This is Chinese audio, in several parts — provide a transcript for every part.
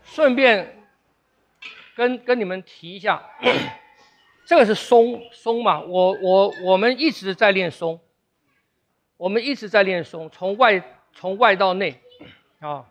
顺便跟你们提一下，这个是松嘛，我们一直在练松，我们一直在练松，从外到内啊。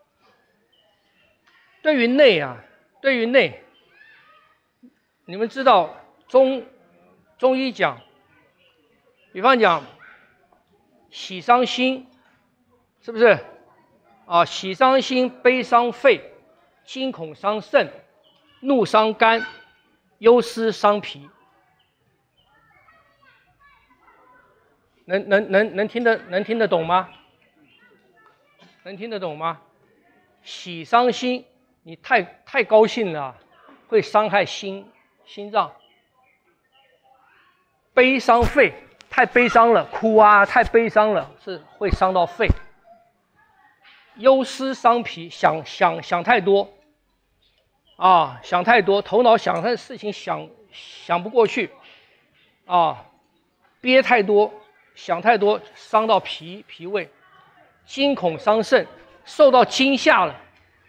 对于内，你们知道中医讲，比方讲喜伤心，是不是？啊，喜伤心，悲伤肺，惊恐伤肾，怒伤肝，忧思伤脾。能听得懂吗？能听得懂吗？喜伤心，你太高兴了，会伤害心脏。悲伤肺，太悲伤了，哭啊，太悲伤了，是会伤到肺。忧思伤脾，想太多啊，想太多，头脑想的事情想不过去啊，憋太多，想太多，伤到脾胃。惊恐伤肾，受到惊吓了，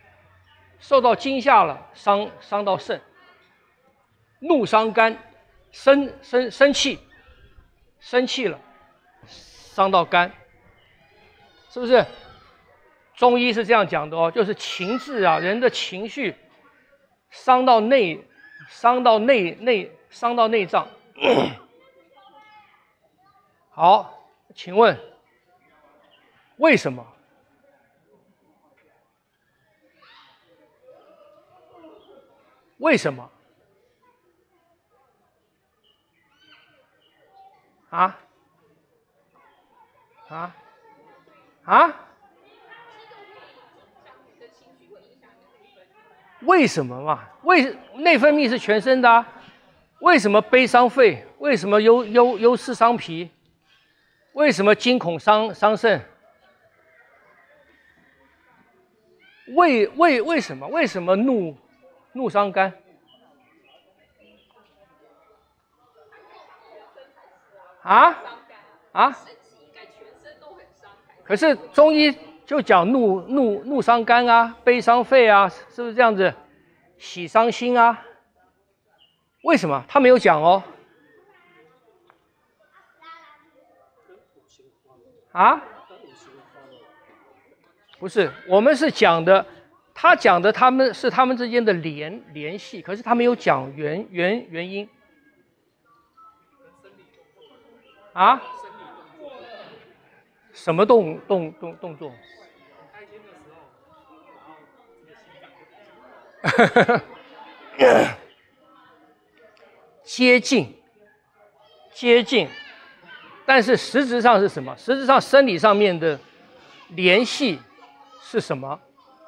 伤到肾。怒伤肝，生气了，伤到肝，是不是？中医是这样讲的哦，就是情志啊，人的情绪伤到内脏。好，请问为什么？为什么？啊？为什么嘛？内分泌是全身的啊，为什么悲伤肺？为什么忧思伤脾？为什么惊恐伤肾？为什么？为什么怒伤肝？可是中医就讲怒伤肝啊，悲伤肺啊，是不是这样子？喜伤心啊？为什么？他没有讲哦。不是，我们是讲的，他讲的他们之间的联系，可是他没有讲原因。什么动作？接近，但是实质上是什么？实质上生理上面的联系是什么？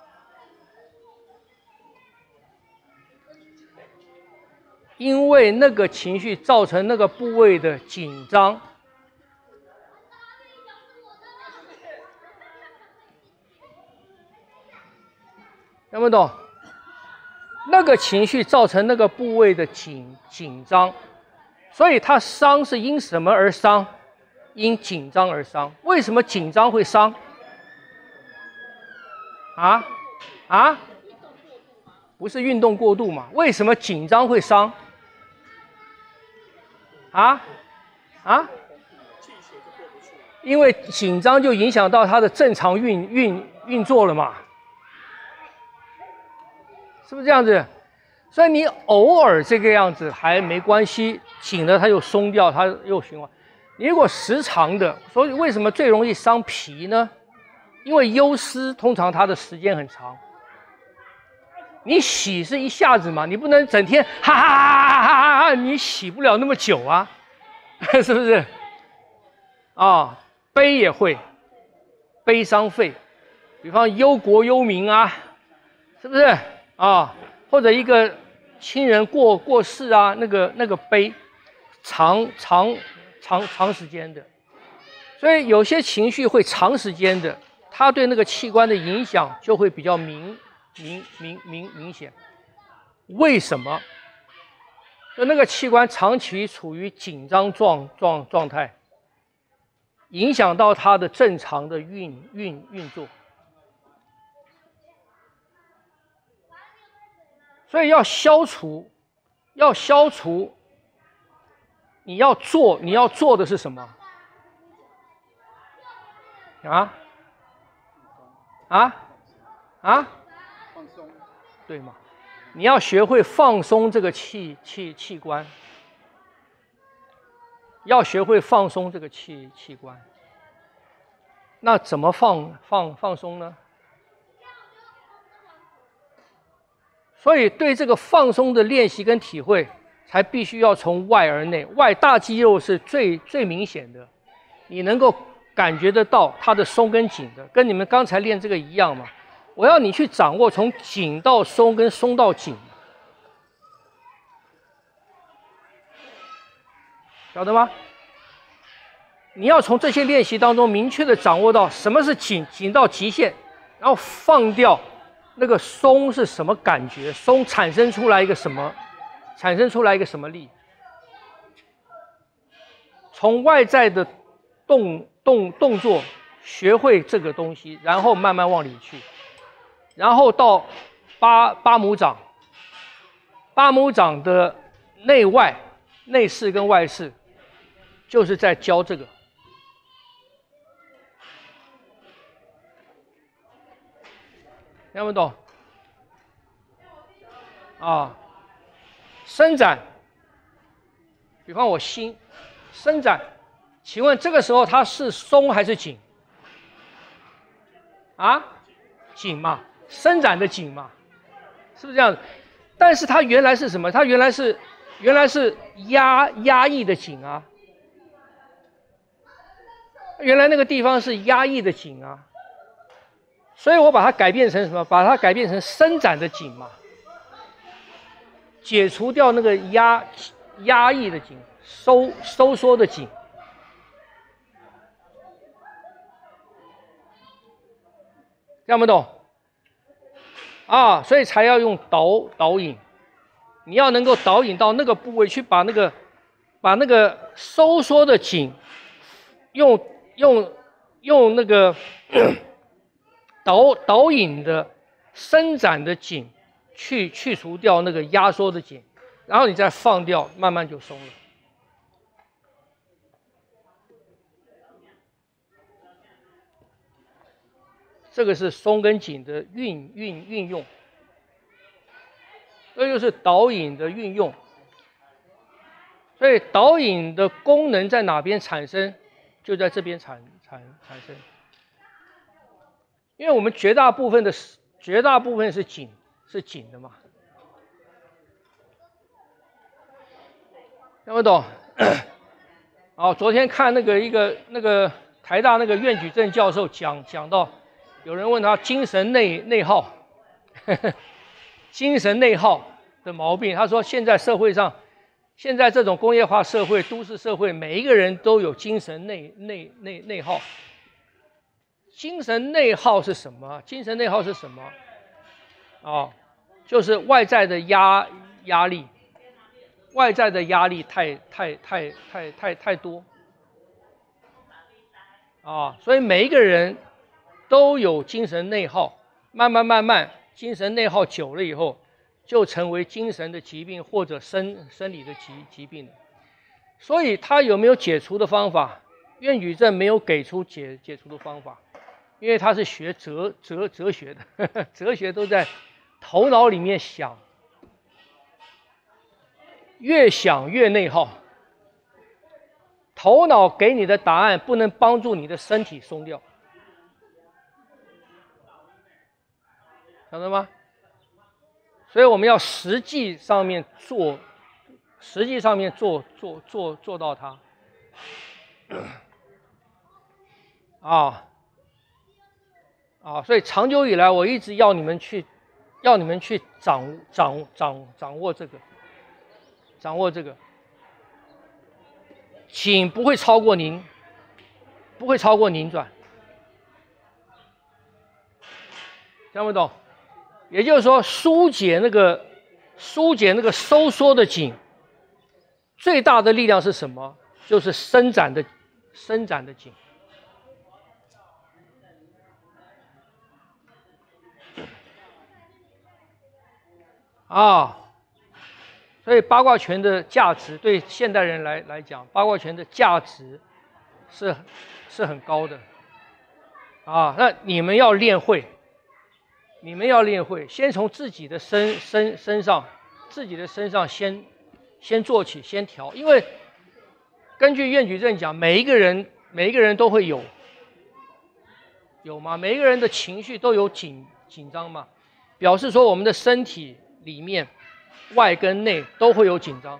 因为那个情绪造成那个部位的紧张。有没有懂？那个情绪造成那个部位的紧张，所以它伤是因什么而伤？因紧张而伤。为什么紧张会伤？不是运动过度嘛？为什么紧张会伤？因为紧张就影响到它的正常运作了嘛。是不是这样子？所以你偶尔这个样子还没关系，紧了它又松掉，它又循环。你如果时常的，所以为什么最容易伤脾呢？因为忧思通常它的时间很长。你喜是一下子嘛，你不能整天哈哈哈哈哈，你喜不了那么久啊，是不是？悲也会，悲伤肺，比方忧国忧民啊，是不是？或者一个亲人过世啊，那个悲，长时间的，所以有些情绪会长时间的，它对那个器官的影响就会比较明显。为什么？就那个器官长期处于紧张状态，影响到它的正常的运作。 所以要消除，你要做的是什么？啊？放松，对吗？你要学会放松这个器官，要学会放松这个器官。那怎么放松呢？所以对这个放松的练习跟体会，才必须要从外而内。外大肌肉是最明显的，你能够感觉得到它的松跟紧的，跟你们刚才练这个一样嘛。我要你去掌握从紧到松跟松到紧，晓得吗？你要从这些练习当中明确的掌握到什么是紧到极限，然后放掉那个松是什么感觉，松产生出来一个什么力。从外在的动作学会这个东西，然后慢慢往里去，然后到八拇掌，八拇掌的内外内视跟外视，就是在教这个。听不懂？啊，伸展，比方我心伸展，请问这个时候它是松还是紧？啊，紧嘛，伸展的紧嘛，是不是这样子？但是它原来是什么？它原来是压抑的紧啊，原来那个地方是压抑的紧啊。所以我把它改变成什么？把它改变成伸展的紧嘛，解除掉那个压抑的紧，收缩的紧。听不懂？啊，所以才要用导引，你要能够导引到那个部位去，把那个收缩的紧，用那个导引的伸展的紧，去除掉那个压缩的紧，然后你再放掉，慢慢就松了。这个是松跟紧的运用，这就是导引的运用。所以导引的功能在哪边产生？就在这边产生。因为我们绝大部分是紧的嘛，听不懂？哦，昨天看那个台大那个苑举正教授讲到，有人问他精神内耗，精神内耗的毛病，他说现在社会上，现在这种工业化社会、都市社会，每一个人都有精神内耗。精神内耗是什么？精神内耗是什么？哦，就是外在的压力，外在的压力太多啊，所以每一个人都有精神内耗，慢慢，精神内耗久了以后，就成为精神的疾病或者生理的疾病了。所以他有没有解除的方法？苑举正没有给出解除的方法。因为他是学哲学的，哲学都在头脑里面想，越想越内耗。头脑给你的答案不能帮助你的身体松掉，晓得吗？所以我们要实际上面做到它。所以长久以来，我一直要你们去掌握这个，紧不会超过拧转，听不懂？也就是说，疏解那个收缩的紧，最大的力量是什么？就是伸展的紧。 啊。所以八卦拳的价值对现代人来讲，八卦拳的价值是很高的啊。那你们要练会，你们要练会，先从自己的身上，自己的身上先做起，先调。因为根据苑举正讲，每一个人都会有吗？每一个人的情绪都有紧张嘛，表示说我们的身体里面外跟内都会有紧张，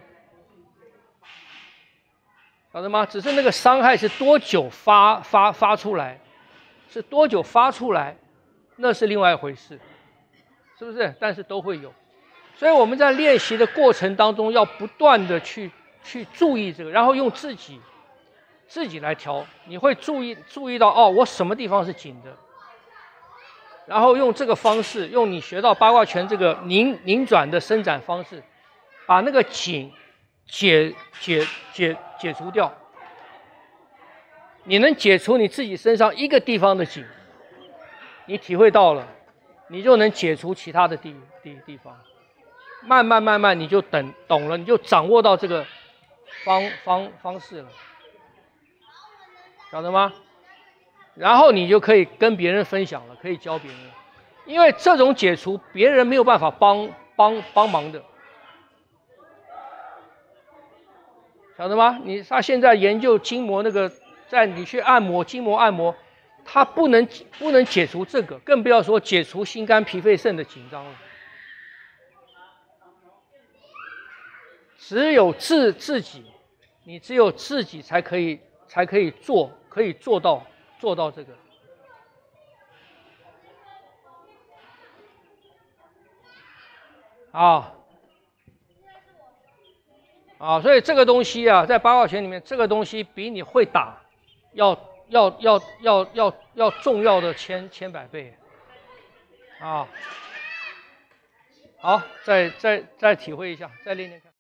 晓得吗？只是那个伤害是多久发出来，是多久发出来，那是另外一回事，是不是？但是都会有，所以我们在练习的过程当中，要不断的去注意这个，然后用自己来调，你会注意到哦，我什么地方是紧的，然后用这个方式，用你学到八卦拳这个拧转的伸展方式，把那个紧解除掉。你能解除你自己身上一个地方的紧，你体会到了，你就能解除其他的地方。慢慢你就懂了，你就掌握到这个方式了，晓得吗？然后你就可以跟别人分享了，可以教别人了。因为这种解除别人没有办法帮忙的，晓得吗？他现在研究筋膜那个，在你去按摩筋膜按摩，他不能解除这个，更不要说解除心肝脾肺肾的紧张了。只有自己，你只有自己才可以做到这个。所以这个东西啊，在八卦拳里面，这个东西比你会打要重要的千百倍啊。好，再体会一下，再练练看。